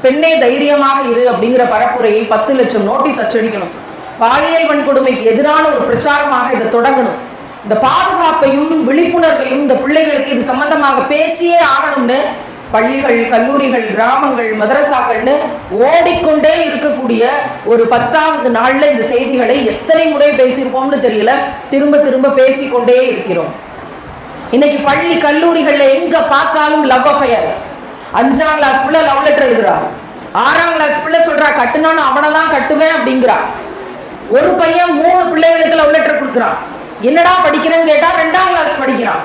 பெண்ணே தைரியமாக இரு அப்படிங்கிற பரப்புரையை 10 லட்சம் நோட்டீஸ் அச்சடிக்கணும். பாலியல் வன்கொடுமைக்கு எதிரான ஒரு பிரச்சாரமாக இதை தொடங்கணும். இந்த பாதுகாப்பையும் விழிப்புணர்வையும் இந்த பிள்ளைகளுக்கு இது சம்பந்தமாக பேசியே ஆகணும்னு பள்ளிகள், கல்லூரிகள், கிராமங்கள், மதரசாக்கள்னு ஓடிக்கொண்டே இருக்கக்கூடிய ஒரு 10வது நாள்ல இந்த செய்திகளை எத்தனை முறை பேசியிருப்போம்னு தெரியல, திரும்ப திரும்ப பேசிக்கொண்டே இருக்கிறோம். இன்னைக்கு பள்ளி கல்லூரிகள்ல எங்க பார்த்தாலும் லவ் அஃபயர். 5ஆம் கிளாஸ் பிள்ளை லவ் லெட்டர் எழுதுறா, 6ஆம் கிளாஸ் பிள்ளை சொல்றா கட்டுனாலும் அவனை தான் கட்டுவேன் அப்படிங்கிறா. ஒரு பையன் 3 பிள்ளைகளுக்கு லவ் லெட்டர் கொடுக்குறான். என்னடா படிக்கிறேன்னு கேட்டா 2ஆம் கிளாஸ் படிக்கிறான்.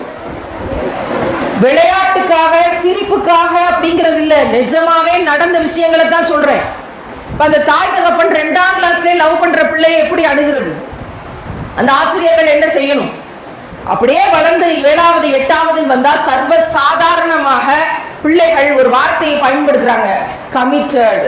விளையாட்டுக்காக சிரிப்புக்காக அப்படிங்கிறது இல்ல, நிஜமாவே நடந்த விஷயங்களை தான் சொல்றேன். அந்த தாய் தகப்பன் 2ஆம் கிளாஸ்ல லவ் பண்ற பிள்ளையை எப்படி அணுகிறது? அந்த ஆசிரியர்கள் என்ன செய்யணும்? அப்படியே வளர்ந்து 7வது 8வது வந்தா சர்வ சாதாரணமாக பிள்ளைகள் ஒரு வார்த்தையை பயன்படுத்துறாங்க, கமிட்டட்.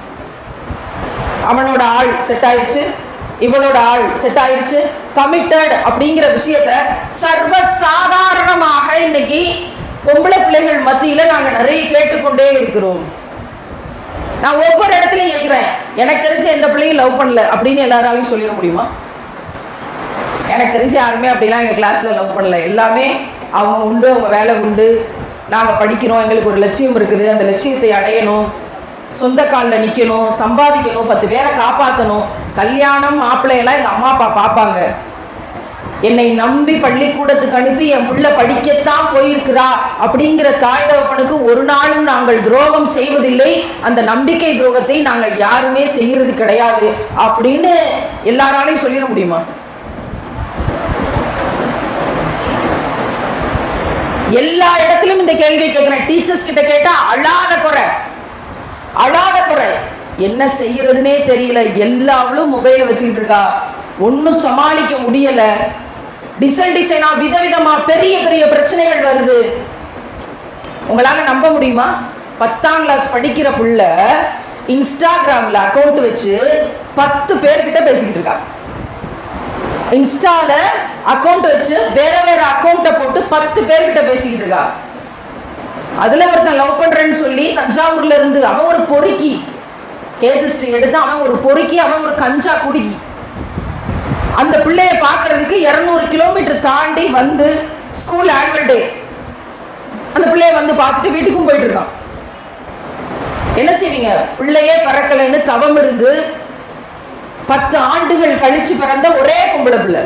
அவனோட ஆள் செட் ஆயிடுச்சு, இவனோட ஆள் செட் ஆயிடுச்சு, கமிட்டட் அப்படிங்கிற விஷயத்த சர்வ சாதாரணமாக இன்னைக்கு பொம்பளை பிள்ளைகள் மத்தியில நாங்க நிறைய கேட்டுக்கொண்டே இருக்கிறோம். நான் ஒவ்வொரு இடத்துலயும் கேட்கிறேன், எனக்கு தெரிஞ்ச எந்த பிள்ளையும் லவ் பண்ணல அப்படின்னு எல்லாராலையும் சொல்லிட முடியுமா? எனக்கு தெரிஞ்ச யாருமே அப்படிலாம் எங்க கிளாஸ்ல லவ் பண்ணல. எல்லாமே அவங்க உண்டு, அவங்க வேலை உண்டு, நாங்க படிக்கிறோம், எங்களுக்கு ஒரு லட்சியம் இருக்குது, அந்த லட்சியத்தை அடையணும், சொந்த காலில் நிற்கணும், சம்பாதிக்கணும், 10 பேரை காப்பாற்றணும், கல்யாணம் மாப்பிள்ளையெல்லாம் எங்கள் அம்மா அப்பா பார்ப்பாங்க. என்னை நம்பி பள்ளிக்கூடத்துக்கு அனுப்பி என் பிள்ளை படிக்கத்தான் போயிருக்கிறா அப்படிங்கிற தாய் தகப்பனுக்கு ஒரு நாளும் நாங்கள் துரோகம் செய்வதில்லை, அந்த நம்பிக்கை துரோகத்தை நாங்கள் யாருமே செய்யறது கிடையாது அப்படின்னு எல்லாராலையும் சொல்லிட முடியுமா? எல்லா இடத்திலும் இந்த கேள்வியை கேட்கிறேன். டீச்சர்ஸ் கிட்ட கேட்டா அழாத குறை, என்ன செய்யறதுனே தெரியல, எல்லாவளும் மொபைல வச்சுக்கிட்டு இருக்கா, ஒன்னும் சமாளிக்க முடியல, டிசைனா விதவிதமா பெரிய பெரிய பிரச்சனைகள் வருது. உங்களால நம்ப முடியுமா? 10ஆம் கிளாஸ் படிக்கிற புள்ள இன்ஸ்டாகிராம்ல அக்கௌண்ட் வச்சு 10 பேர்கிட்ட பேசிக்கிட்டு இருக்கா. இன்ஸ்டால அக்கௌண்ட் வச்சு வேற வேற அக்கௌண்ட்டை போட்டு 10 பேர்கிட்ட பேசிக்கிட்டு இருக்கா. அதுல ஒருத்தன் லவ் பண்றேன்னு சொல்லி தஞ்சாவூர்ல இருந்து அவன் ஒரு பொறுக்கி கேஸ் ஹிஸ்டரி எடுத்து, அவன் ஒரு பொறுக்கி, அவன் ஒரு கஞ்சா குடிக்கி, அந்த பிள்ளைய பாக்குறதுக்கு 200 கிலோமீட்டர் தாண்டி வந்து ஸ்கூல் ஆனுவல் டே அந்த பிள்ளைய வந்து பார்த்துட்டு வீட்டுக்கும் போயிட்டு இருக்கான். என்ன செய்வீங்க? பிள்ளையே பிறக்கலைன்னு தவம் இருந்து 10 ஆண்டுகள் கழிச்சு பிறந்த ஒரே பொம்பளை பிள்ளை.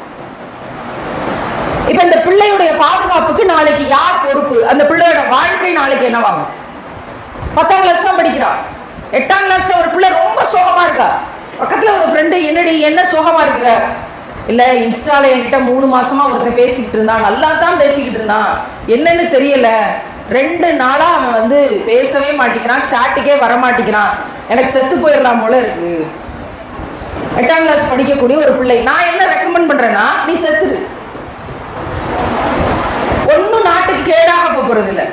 இப்ப இந்த பிள்ளையுடைய பாதுகாப்புக்கு நாளைக்கு யார் பொறுப்பு? அந்த பிள்ளையோட வாழ்க்கை நாளைக்கு என்னவாகும்? 10ஆம் கிளாஸ் தான் படிக்கிறான். 8ஆம் கிளாஸ்ல ஒரு பிள்ளை ரொம்ப சோகமா இருக்கா. பக்கத்துல ஒரு ஃப்ரெண்டு, என்னடி என்ன சோகமா இருக்கிற? இல்ல, இன்ஸ்டால என்கிட்ட 3 மாசமா ஒருத்தன் பேசிக்கிட்டு இருந்தான், நல்லா தான் பேசிக்கிட்டு இருந்தான், என்னன்னு தெரியல, 2 நாளா அவன் வந்து பேசவே மாட்டேங்கிறான், சாட்டுக்கே வர மாட்டேங்கிறான், எனக்கு செத்து போயிடலாம் போல இருக்கு. 8ஆம் கிளாஸ் படிக்கக்கூடிய ஒரு பிள்ளை. நான் என்ன ரெக்கமெண்ட் பண்றேன்னா, நீ செத்துரு, ஒன்னும் நாட்டுக்கு கேடாக போறது இல்லை.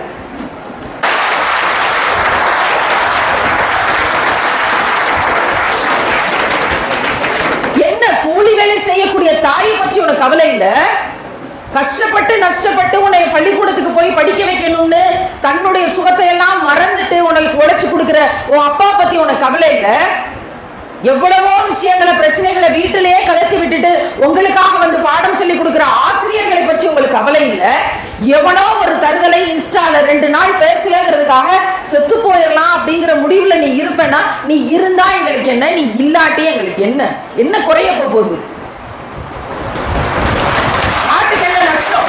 என்ன கூலி வேலை செய்யக்கூடிய தாயை பற்றி உனக்கு கவலை இல்லை? கஷ்டப்பட்டு நஷ்டப்பட்டு உன்னை பள்ளிக்கூடத்துக்கு போய் படிக்க வைக்கணும்னு தன்னுடைய சுகத்தை எல்லாம் மறந்துட்டு உனக்கு உழைச்சு கொடுக்கிற உன் அப்பா பத்தி உனக்கு கவலை இல்லை? எவ்வளவோ விஷயங்களை, பிரச்சனைகளை வீட்டிலேயே கலத்தி விட்டுட்டு உங்களுக்காக வந்து பாடம் சொல்லி கொடுக்கிற ஆசிரியர்களை பற்றி உங்களுக்கு கவலை இல்லை? எவனோ ஒரு தருதலை இன்ஸ்டால 2 நாள் பேசலங்கிறதுக்காக செத்து போயிடலாம் அப்படிங்கிற முடிவுல நீ இருப்பேன்னா, நீ இருந்தா எங்களுக்கு என்ன, நீ இல்லாட்டி எங்களுக்கு என்ன? என்ன குறைய போகுது? நாட்டுக்கு என்ன நஷ்டம்?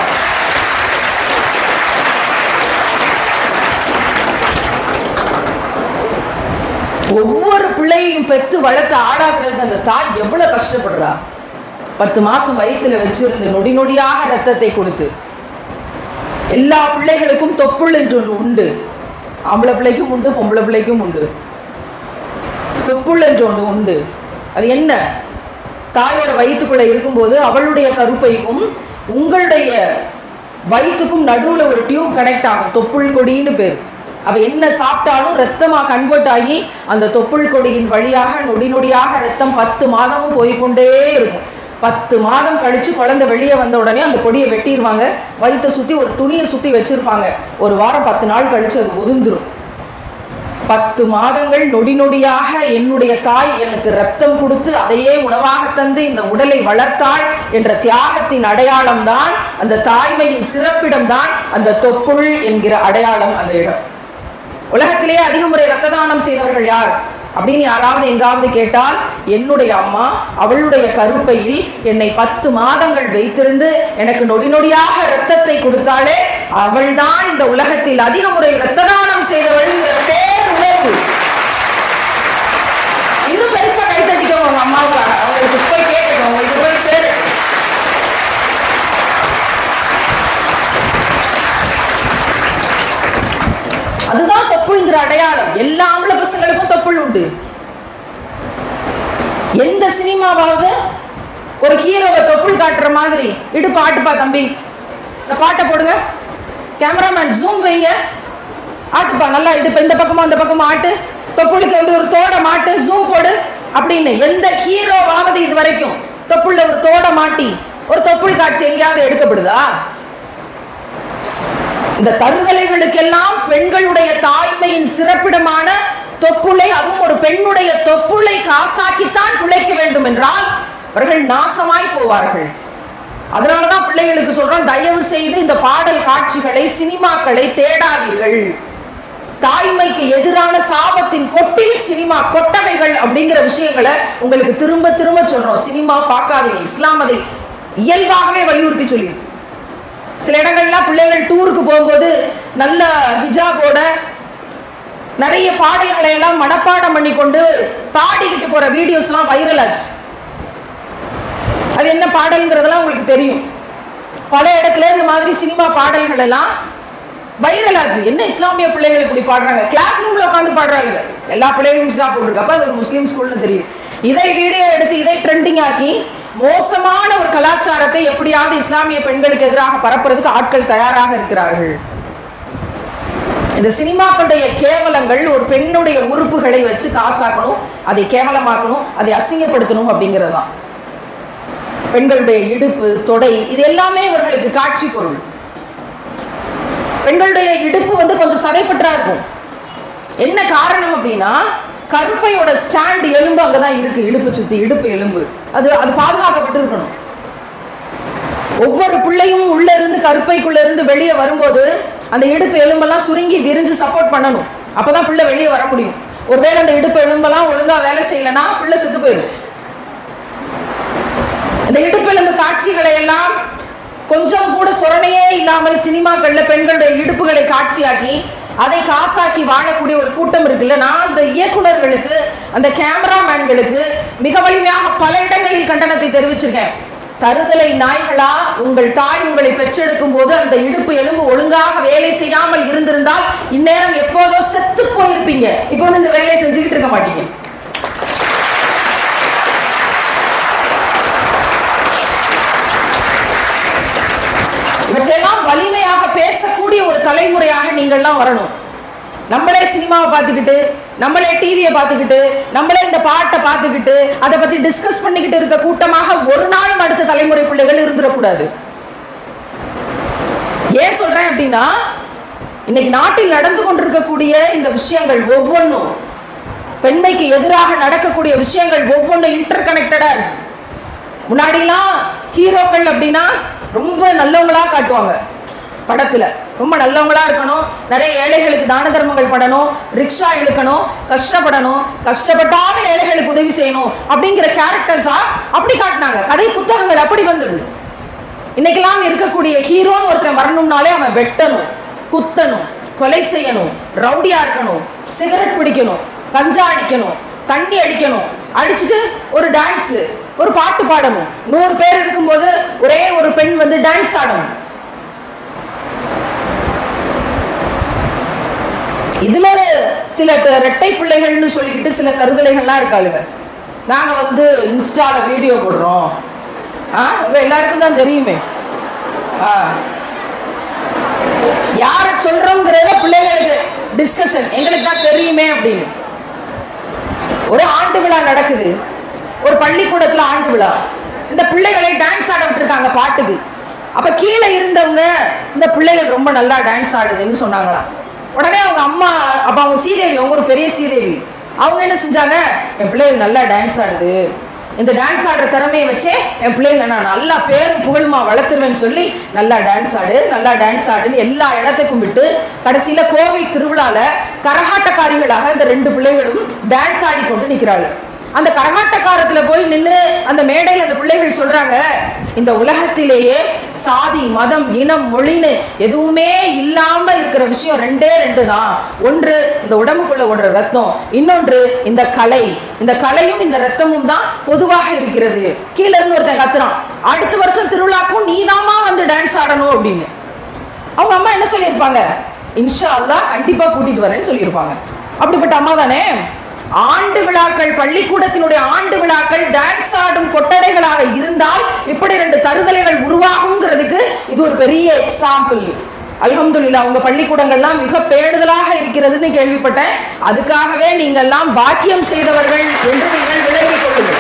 ஒவ்வொரு பிள்ளையும் பெற்று வளர்த்து ஆடாக்குறதுக்கு அந்த தாய் எவ்வளவு கஷ்டப்படுறா. 10 மாசம் வயிற்றுல வச்சிருந்து நொடி நொடியாக ரத்தத்தை கொடுத்து, எல்லா பிள்ளைகளுக்கும் தொப்புள் என்று ஒன்று உண்டு. ஆம்பளை பிள்ளைக்கும் உண்டு, பொம்பளை பிள்ளைக்கும் உண்டு. தொப்புள் என்று ஒன்று உண்டு. அது என்ன? தாயோட வயிற்றுக்குள்ள இருக்கும்போது அவளுடைய கருப்பைக்கும் உங்களுடைய வயிற்றுக்கும் நடுவுல ஒரு டியூப் கனெக்ட் ஆகும், தொப்புள் கொடின்னு பேர். அவ என்ன சாப்பிட்டாலும் ரத்தமா கன்வெர்ட் ஆகி அந்த தொப்புள் கொடியின் வழியாக நொடி நொடியாக ரத்தம் 10 மாதமும் போய்கொண்டே இருக்கும். 10 மாதம் கழிச்சு குழந்தை வெளியே வந்த உடனே அந்த கொடியை வெட்டிடுவாங்க, வயிற்றை சுற்றி ஒரு துணியை சுற்றி வச்சிருப்பாங்க. ஒரு வாரம் 10 நாள் கழிச்சு அது உதிர்ந்துடும். 10 மாதங்கள் நொடி நொடியாக என்னுடைய தாய் எனக்கு ரத்தம் கொடுத்து அதையே உணவாக தந்து இந்த உடலை வளர்த்தாள் என்ற தியாகத்தின் அடையாளம் தான், அந்த தாய்மையின் சிறப்பிடம் தான் அந்த தொப்புள் என்கிற அடையாளம். அந்த இடம் உலகத்திலேயே அதிக முறை ரத்த தானம் செய்தவர்கள் யார் அப்படின்னு யாராவது எங்காவது கேட்டால், என்னுடைய அம்மா அவளுடைய கருப்பையில் என்னை 10 மாதங்கள் வைத்திருந்து எனக்கு நொடி நொடியாக ரத்தத்தை கொடுத்தாலே அவள்தான் இந்த உலகத்தில் அதிக முறை ரத்த தானம் செய்தவள். இன்னும் பெருசா கைத்தடிக்கணும் உங்க அம்மாவுக்காக, அவங்களுக்கு போய் கேட்கணும், உங்களுக்கு போய் சேரு. அதுதான் தொப்புள்ங்கிற அடையாளம். எல்லா ஆம்பளை பசங்களுக்கும் தொப்புள் உண்டு. எந்த சினிமாவாவது ஒரு ஹீரோவை தொப்புள் காட்டுற மாதிரி இடுப்பு ஆட்டுப்பா தம்பி, இந்த பாட்டை போடுங்க, கேமராமேன் ஜூம் வைங்க, ஆட்டுப்பா நல்லா இடுப்பு இந்த பக்கமா அந்த பக்கமா ஆட்டு, தொப்புளுக்கு வந்து ஒரு தோட மாட்டு, ஜூம் போடு அப்படின்னு எந்த ஹீரோவாவது இது வரைக்கும் தொப்புள்ள ஒரு தோட மாட்டி ஒரு தொப்புள் காட்சி எங்கேயாவது எடுக்கப்படுதா? இந்த தருதலைகளுக்கெல்லாம் பெண்களுடைய தாய்மையின் சிறப்பிடமான தொப்புளை, அதுவும் ஒரு பெண்ணுடைய தொப்புளை காசாக்கித்தான் பிழைக்க வேண்டும் என்றால் அவர்கள் நாசமாய் போவார்கள். அதனாலதான் பிள்ளைகளுக்கு சொல்றோம், தயவு செய்து இந்த பாடல் காட்சிகளை, சினிமாக்களை தேடாதீர்கள். தாய்மைக்கு எதிரான சாபத்தின் கொட்டில் சினிமா கொட்டகைகள் அப்படிங்கிற விஷயங்களை உங்களுக்கு திரும்ப திரும்ப சொல்றோம். சினிமா பார்க்காதீங்க. இஸ்லாம் அதை இயல்பாகவே வலியுறுத்தி சொல்லி, சில இடங்கள்லாம் பிள்ளைகள் டூருக்கு போகும்போது நல்ல ஹிஜாபோட நிறைய பாடல்களை எல்லாம் மனப்பாடம் பண்ணி கொண்டு பாடிக்கிட்டு போற வீடியோஸ் எல்லாம் வைரல் ஆச்சு. அது என்ன பாடல்ங்கிறதெல்லாம் உங்களுக்கு தெரியும். பல இடத்துல இந்த மாதிரி சினிமா பாடல்கள் எல்லாம் வைரல் ஆச்சு. என்ன இஸ்லாமிய பிள்ளைகள் இப்படி பாடுறாங்க, கிளாஸ் ரூம்ல உட்காந்து பாடுறாங்க. எல்லா பிள்ளைகளும் ஹிஜாப் போட்டிருக்கப்ப அது ஒரு முஸ்லீம் ஸ்கூல்னு தெரியுது. இதை வீடியோ எடுத்து இதை ட்ரெண்டிங் ஆக்கி மோசமான ஒரு கலாச்சாரத்தை எப்படியாவது இஸ்லாமிய பெண்களுக்கு எதிராக பரப்புறதுக்கு ஆட்கள் தயாராக இருக்கிறார்கள். இந்த சினிமாக்களுடைய கேவலங்கள் ஒரு பெண்ணுடைய உறுப்புகளை வச்சு காசாக்கணும், அதை கேவலமாக்கணும், அதை அசிங்கப்படுத்தணும் அப்படிங்கிறதுதான். பெண்களுடைய இடுப்பு, தொடை, இது எல்லாமே இவர்களுக்கு காட்சி பொருள். பெண்களுடைய இடுப்பு வந்து கொஞ்சம் சதைப்பற்றா இருக்கும். என்ன காரணம் அப்படின்னா, கருப்பையோட ஸ்டாண்ட் எலும்பு அங்கதான் இருக்கு, இடுப்பு சுத்தி இடுப்பு எலும்பு, அது பாதுகாக்கப்பட்டு இருக்கணும். ஒவ்வொரு பிள்ளையும் உள்ள இருந்து கருப்பைக்குள்ள இருந்து வெளியே வரும்போது அந்த இடுப்பு எலும்பெல்லாம் சுருங்கி விரிஞ்சு சப்போர்ட் பண்ணணும். அப்பதான் பிள்ளை வெளியே வர முடியும். ஒருவேளை அந்த இடுப்பு எலும்பெல்லாம் ஒழுங்கா வேலை செய்யலன்னா பிள்ளை செத்து போயிடும். இந்த இடுப்பு எலும்பு காட்சிகளை எல்லாம் கொஞ்சம் கூட சொரணையே இல்லாமல் சினிமாக்கள்ல பெண்களுடைய இடுப்புகளை காட்சியாக்கி அதை காசாக்கி வாழக்கூடிய ஒரு கூட்டம் இருக்குல்ல. நான் அந்த இயக்குநர்களுக்கு, அந்த கேமராமேன்களுக்கு மிக வலிமையாக பல இடங்களில் கண்டனத்தை தெரிவிச்சிருக்கேன். தருதலை நாய்களா, உங்கள் தாய் உங்களை பெற்றெடுக்கும் போது அந்த இடுப்பு எலும்பு ஒழுங்காக வேலை செய்யாமல் இருந்திருந்தால் இந்நேரம் எப்போதோ செத்து போயிருப்பீங்க. இப்போ வந்து இந்த வேலையை செஞ்சுக்கிட்டு இருக்க மாட்டீங்க. இவற்றையெல்லாம் வலிமையாக பேசக்கூடிய ஒரு தலைமுறையாக நீங்கள்லாம் வரணும். நம்மளே சினிமாவை பார்த்துக்கிட்டு, நம்மளே டிவியை பார்த்துக்கிட்டு, நம்மளே இந்த பாட்டை பார்த்துக்கிட்டு அதை பத்தி டிஸ்கஸ் பண்ணிக்கிட்டு இருக்க கூட்டமாக ஒரு நாள் அடுத்த தலைமுறை பிள்ளைகள் இருந்துடக்கூடாது. ஏன் சொல்றேன் அப்படின்னா, இன்னைக்கு நாட்டில் நடந்து கொண்டிருக்கக்கூடிய இந்த விஷயங்கள் ஒவ்வொன்றும், பெண்மைக்கு எதிராக நடக்கக்கூடிய விஷயங்கள் ஒவ்வொன்றும் இன்டர் கனெக்டடா இருக்கு. முன்னாடிலாம் ஹீரோக்கள் அப்படின்னா ரொம்ப நல்லவங்களா காட்டுவாங்க. படத்துல ரொம்ப நல்லவங்களா இருக்கணும், நிறைய ஏழைகளுக்கு தான தர்மங்கள் பண்ணணும், ரிக்ஷா இழுக்கணும், கஷ்டப்படணும், கஷ்டப்பட்டாலும் ஏழைகளுக்கு உதவி செய்யணும் அப்படிங்கிற கேரக்டர்ஸா அப்படி காட்டினாங்க. கதை புத்தகங்கள் அப்படி வந்தது. இன்னைக்கெல்லாம் இருக்கக்கூடிய ஹீரோன்னு ஒருத்தன் வரணும்னாலே அவன் வெட்டணும், குத்தணும், கொலை செய்யணும், ரவுடியா இருக்கணும், சிகரெட் பிடிக்கணும், கஞ்சா அடிக்கணும், தண்ணி அடிக்கணும், அடிச்சுட்டு ஒரு டான்ஸ், ஒரு பாட்டு பாடணும். 100 பேர் இருக்கும்போது ஒரே ஒரு பெண் வந்து டான்ஸ் ஆடணும். இதுல சில ரெட்டை பிள்ளைகள்னு சொல்லிக்கிட்டு சில கருதலைகள்லாம் இருக்காளுங்க. நாங்க வந்து இன்ஸ்டால வீடியோ போடுறோம், எல்லாருக்கும் தான் தெரியுமே, யார சொல்றோங்கிறத பிள்ளைகளுக்கு டிஸ்கஷன், எங்களுக்கு தான் தெரியுமே அப்படின்னு. ஒரு ஆண்டு விழா நடக்குது, ஒரு பள்ளிக்கூடத்துல ஆண்டு விழா. இந்த பிள்ளைகளை டான்ஸ் ஆட விட்டுருக்காங்க பாட்டுக்கு. அப்ப கீழே இருந்தவங்க இந்த பிள்ளைகள் ரொம்ப நல்லா டான்ஸ் ஆடுதுன்னு சொன்னாங்களாம். உடனே அவங்க அம்மா, அப்ப அவங்க சீதேவி, அவங்க ஒரு பெரிய சீதேவி, அவங்க என்ன செஞ்சாங்க, என் பிள்ளைகள் நல்லா டான்ஸ் ஆடுது, இந்த டான்ஸ் ஆடுற திறமையை வச்சே என் பிள்ளைங்களை நான் நல்லா பேரும் புகழுமா வளர்த்துருவேன்னு சொல்லி நல்லா டான்ஸ் ஆடு, நல்லா டான்ஸ் ஆடுன்னு எல்லா இடத்துக்கும் விட்டு கடைசியில கோவில் திருவிழால கரகாட்டக்காரிகளாக இந்த 2 பிள்ளைகளும் டான்ஸ் ஆடி கொண்டு நிற்கிறாள். அந்த கரகாட்டக்காரத்துல போய் நின்று அந்த மேடையில் அந்த பிள்ளைகள் சொல்றாங்க, இந்த உலகத்திலேயே சாதி மதம் இனம் மொழின்னு எதுவுமே இல்லாம இருக்கிற விஷயம் 2 தான். ஒன்று இந்த உடம்புக்குள்ள ஓடுற ரத்தம், இன்னொன்று இந்த கலை. இந்த கலையும் இந்த ரத்தமும் தான் பொதுவாக இருக்கிறது. கீழே இருந்து ஒருத்தன் கத்துறான், அடுத்த வருஷம் திருவிழாக்கும் நீதாமா வந்து டான்ஸ் ஆடணும் அப்படின்னு. அவங்க அம்மா என்ன சொல்லியிருப்பாங்க, இன்ஷா அல்லாஹ் கண்டிப்பா கூட்டிட்டு வரேன்னு சொல்லியிருப்பாங்க. அப்படிப்பட்ட அம்மா தானே. ஆண்டு விழாக்கள், பள்ளிக்கூடத்தினுடைய ஆண்டு விழாக்கள் டான்ஸ் ஆடும் கொட்டடைகளாக இருந்தால் இப்படி 2 தருதலைகள் உருவாகுங்கிறதுக்கு இது ஒரு பெரிய எக்ஸாம்பிள். அல்ஹம்துலில்லாஹ் உங்க பள்ளிக்கூடங்கள்லாம் மிக பேணுதலாக இருக்கிறதுன்னு கேள்விப்பட்டேன். அதுக்காகவே நீங்கள் எல்லாம் பாக்கியம் செய்தவர்கள் என்று நீங்கள் விளங்கிக் கொள்ளுங்கள்.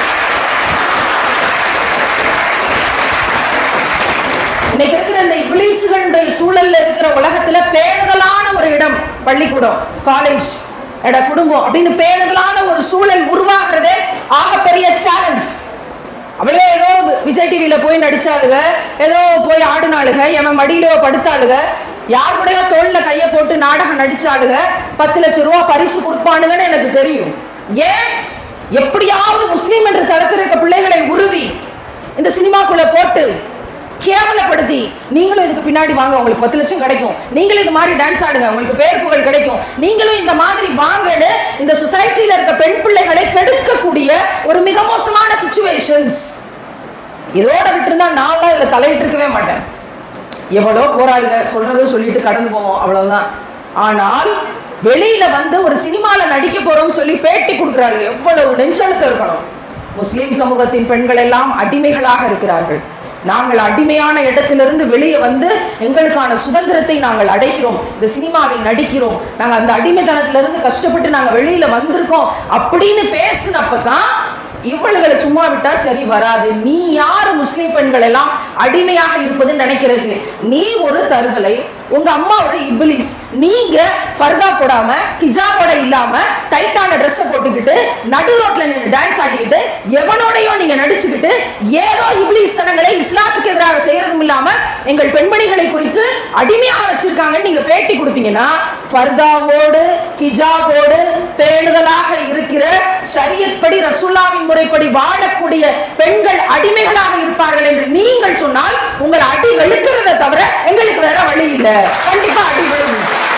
இன்னைக்கு இருக்கிற இந்த இப்லீஸ்களுடைய சூழல்ல இருக்கிற உலகத்துல பேணுதலான ஒரு இடம் பள்ளிக்கூடம், காலேஜ், குடும்பம் அப்படின்னு பேணுதலான ஒரு சூழல் உருவாகிறதே ஆகப்பெரிய சேலஞ்ச். அவளே ஏதோ விஜய் டிவியில போய் நடிச்சாளுக, ஏதோ போய் ஆடுனாளுக, எவன் மடியில படுத்தாளுக, யார் கூடயோ தோல்ல கைய போட்டு நாடகம் நடிச்சாளுக, 10 லட்சம் ரூபாய் பரிசு கொடுப்பானுங்கன்னு எனக்கு தெரியும். ஏன் எப்படியாவது முஸ்லீம் என்ற தளத்தில் இருக்க பிள்ளைகளை உருவி இந்த சினிமாக்குள்ள போட்டு கேவலப்படுத்தி, நீங்களும் இதுக்கு பின்னாடி வாங்க, உங்களுக்கு 10 லட்சம் கிடைக்கும், நீங்களும் இது மாதிரி டான்ஸ் ஆடுங்க, உங்களுக்கு பேர் புகழ் கிடைக்கும், நீங்களும் இந்த மாதிரி வாங்கன்னு இந்த சொசைட்டில இருக்க பெண் பிள்ளைகளை கெடுக்கக்கூடிய ஒரு மிக மோசமான சிச்சுவேஷன்ஸ். இதோட விட்டுருந்தா நான் இதுல தலையிட்டு இருக்கவே மாட்டேன். எவ்வளோ போராடுங்க, சொல்றதை சொல்லிட்டு கடந்து போவோம், அவ்வளவுதான். ஆனால் வெளியில வந்து ஒரு சினிமால நடிக்க போறோம் சொல்லி பேட்டி கொடுக்குறாங்க, எவ்வளவு நெஞ்செழுத்து இருக்கணும். முஸ்லிம் சமூகத்தின் பெண்கள் எல்லாம் அடிமைகளாக இருக்கிறார்கள். நாங்கள் அடிமையான இடத்திலிருந்து வெளியே வந்து எங்களுக்கான சுதந்திரத்தை நாங்கள் அடைகிறோம், இந்த சினிமாவில் நடிக்கிறோம், நாங்கள் அந்த அடிமைத்தனத்திலிருந்து கஷ்டப்பட்டு நாங்கள் வெளியில வந்திருக்கோம் அப்படின்னு பேசினப்பதான் இவளுகளை சும்மா விட்டா சரி வராது. நீ யாரு முஸ்லிம் பெண்கள் எல்லாம் அடிமையாக இருப்பதுன்னு நினைக்கிறது? நீ ஒரு தருதலை, உங்க அம்மாவோட இப்லீஸ். நீங்க ஃபர்தா போடாம ஹிஜாபோட இல்லாம டைட்டான ட்ரெஸ் போட்டுக்கிட்டு நடு ரோட்ல நின்று டான்ஸ் ஆடிக்கிட்டு எவனோடையோ நீங்க நடிச்சுக்கிட்டு ஏதோ இப்லீஸ் சனங்களை இஸ்லாத்துக்கு எதிராக செய்யறதும் இல்லாம எங்கள் பெண்மணிகளை குறித்து அடிமையாக வச்சிருக்காங்கன்னு நீங்க பேட்டி கொடுப்பீங்கன்னா, ஃபர்தாவோடு ஹிஜாபோடு பேணுதலாக இருக்கிற ஷரியத் படி ரசூலுல்லாஹ்வின் முறைப்படி வாழக்கூடிய பெண்கள் அடிமைகளாக இருப்பார்கள் என்று நீங்கள் சொன்னால் உங்கள் அடி வெளுக்கிறத தவிர எங்களுக்கு வேற வழி இல்லை. கண்டிப்பா அடி வெளுக்கும்.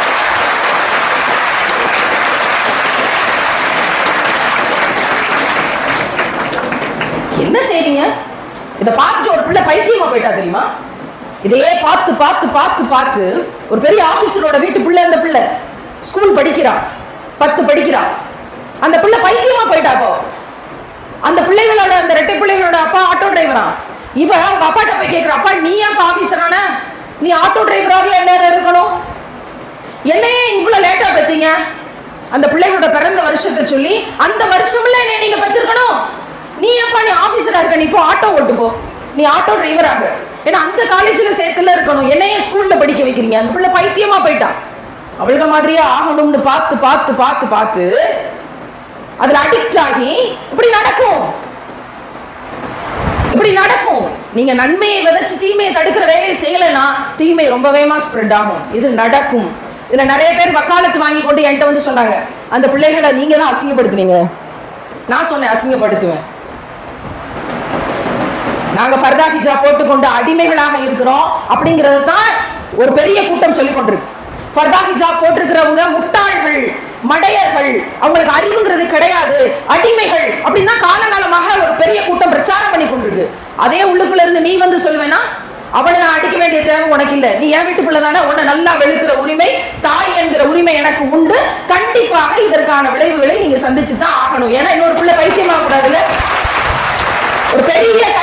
என்ன செய்றீங்க? இதை பார்த்துட்டு ஒரு பிள்ளை பைத்தியமா போயிட்டா தெரியுமா? இதையே பார்த்து பார்த்து பார்த்து பார்த்து ஒரு பெரிய ஆபீசரோட வீட்டு பிள்ளை, அந்த பிள்ளை ஸ்கூல் படிக்கிறான், 10 படிக்கிறான், அந்த பிள்ளை பைத்தியமா போயிட்டாப்போ. அந்த பிள்ளைகளோட, அந்த 2 பிள்ளைகளோட அப்பா ஆட்டோ டிரைவரா. இவ அவங்க அப்பாட்ட போய் கேட்கிற, அப்பா நீ ஏன் ஆபீசரான, நீ ஆட்டோ டிரைவராக என்ன இருக்கணும், என்னையே இவ்வளவு லேட்டா பெத்தீங்க? அந்த பிள்ளைகளோட பிறந்த வருஷத்தை சொல்லி அந்த வருஷம்ல என்ன நீங்க பெற்றிருக்கணும். நீ ஏப்பா நீ ஆபீசரா இருக்க, நீ இப்போ ஆட்டோ ஓட்டு போ, நீ ஆட்டோ டிரைவராக, ஏன்னா அந்த காலேஜ்ல சேர்த்துல இருக்கணும், என்னையே ஸ்கூல்ல படிக்க வைக்கிறீங்க. அந்த பிள்ளை பைத்தியமா போயிட்டான். அவளுக்கு மாதிரியே ஆகணும்னு பார்த்து பார்த்து பார்த்து பார்த்து அதுல அடிக்ட் ஆகி இப்படி நடக்கும், இப்படி நடக்கும். நீங்க நன்மையை விதைச்சு தீமையை தடுக்கிற வேலையை செய்யலைன்னா தீமை ரொம்ப வேகமா ஸ்ப்ரெட் ஆகும். இது நடக்கும். இதுல நிறைய பேர் வக்காலத்து வாங்கி கொண்டு என்கிட்ட வந்து சொன்னாங்க, அந்த பிள்ளைகளை நீங்க தான் அசிங்கப்படுத்துனீங்க. நான் சொன்னேன், அசிங்கப்படுத்துவேன். நாங்க ஃபர்தா ஹிஜாப் போட்டுக்கொண்டு அடிமைகளாக இருக்கிறோம் அப்படிங்கறது தான் ஒரு பெரிய கூட்டம் சொல்லிக் கொண்டிருக்கு. ஃபர்தா ஹிஜாப் போட்டிருக்கிறவங்க முட்டாள்கள், மடையர்கள், அவங்களுக்கு அறிவுங்கிறது கிடையாது, அடிமைகள் அப்படின்னா காலகாலமாக ஒரு பெரிய கூட்டம் பிரச்சாரம் பண்ணி கொண்டிருக்கு. அதே உள்ளுக்குள்ள இருந்து நீ வந்து சொல்லுவேன்னா, அவனை நான் அடிக்க வேண்டிய தேவை உனக்கு இல்லை, நீ என் வீட்டுக்குள்ள தானே, உன்னை நல்லா வெளுக்கிற உரிமை, தாய் என்கிற உரிமை எனக்கு உண்டு. கண்டிப்பாக இதற்கான விளைவுகளை நீங்க சந்திச்சு தான் ஆகணும். ஏன்னா இன்னொரு பிள்ளை பைத்தியமாக கூடாதுல்ல. ஒரு பெரிய